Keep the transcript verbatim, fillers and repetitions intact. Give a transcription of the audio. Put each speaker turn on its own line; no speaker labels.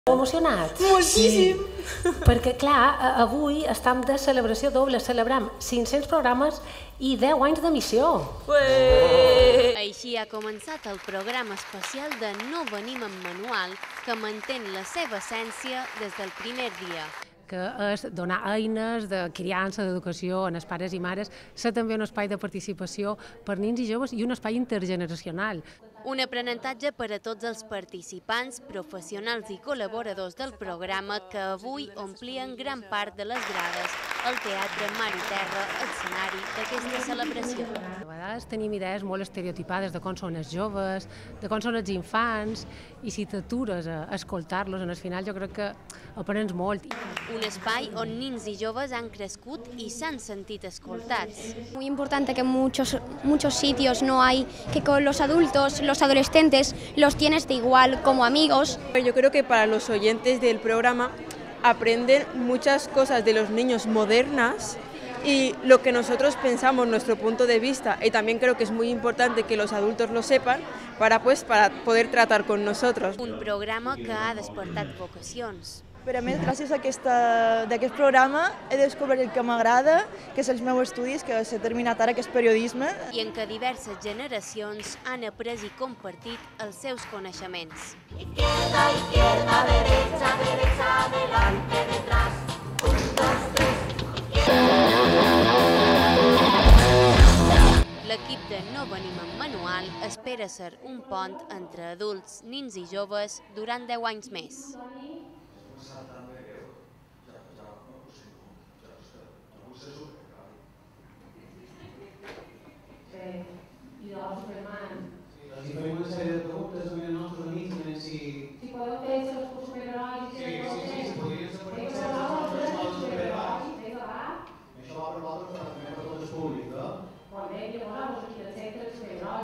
Emocionats?
Moltíssim!
Sí. Perquè, clar, avui estem de celebració doble, celebrem cinc-cents programes i deu anys d'emissió.
Ué!
Així ha començat el programa especial de No venim amb manual, que mantén la seva essència des del primer dia.
Que és donar eines de criança, d'educació als pares i mares, ser també un espai de participació per nens i joves i un espai intergeneracional.
Un aprenentatge per a tots els participants, professionals i col·laboradors del programa que avui omplien gran part de les grades al Teatre Mar i Terra, escenari d'aquesta celebració.
A vegades tenim idees molt estereotipades de com són els joves, de com són els infants, i si t'atures a escoltar-los, al final jo crec que aprens molt.
Un espai on nens i joves han crescut i s'han sentit escoltats.
Muy importante que en muchos, muchos sitios no hay, que con los adultos, los adolescentes, los tienes de igual como amigos.
Yo creo que para los oyentes del programa aprenden muchas cosas de los niños modernas y lo que nosotros pensamos, nuestro punto de vista, y también creo que es muy importante que los adultos lo sepan para, pues, para poder tratar con nosotros.
Un programa que ha despertat vocacions.
Per a més, gràcies a aquest programa he descobert el que m'agrada, que és els meus estudis, que s'ha terminat ara, que és periodisme.
I en què diverses generacions han après i compartit els seus coneixements.
Izquierda, izquierda, derecha, derecha, adelante, detrás, un, dos, tres.
L'equip de No venim amb manual espera ser un pont entre adults, nens i joves durant deu anys més.
I de la Superman.
Els farem una sèrie de preguntes avui als nostres amics, a veure si...
Si podeu fer els superherois...
Sí, sí, sí, si podrien ser per superherois. Això va per vosaltres, però també per tot el públic, eh?
Molt bé, llavors, aquí el centre de superherois.